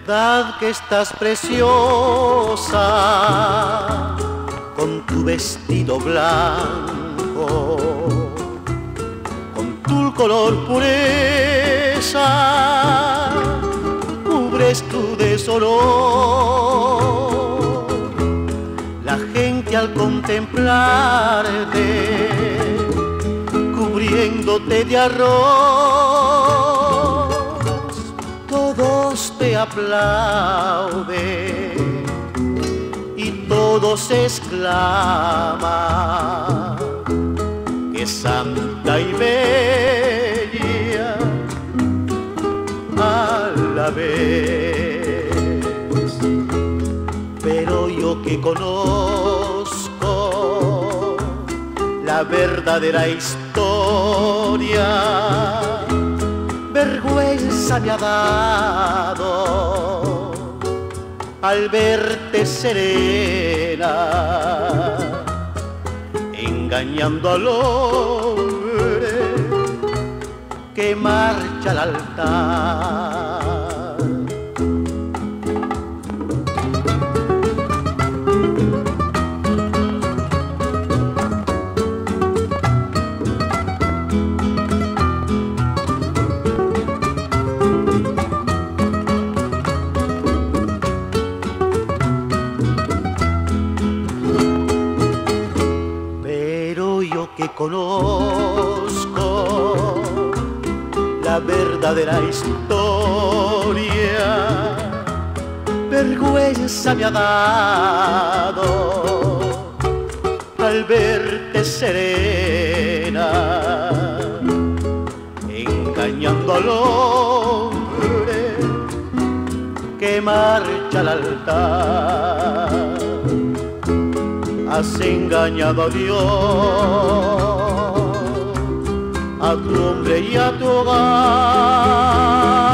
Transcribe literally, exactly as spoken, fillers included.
verdad que estás preciosa con tu vestido blanco, con tu color pureza, cubres tu deshonor. La gente al contemplarte, cubriéndote de arroz, todos te aplauden y todos exclaman que santa y bella a la vez. Pero yo que conozco la verdadera historia, vergüenza me ha dado al verte serena, engañando al hombre que marcha al altar. Que conozco la verdadera historia, vergüenza me ha dado al verte serena, engañando al hombre que marcha al altar. Has engañado a Dios, a tu hombre y a tu hogar.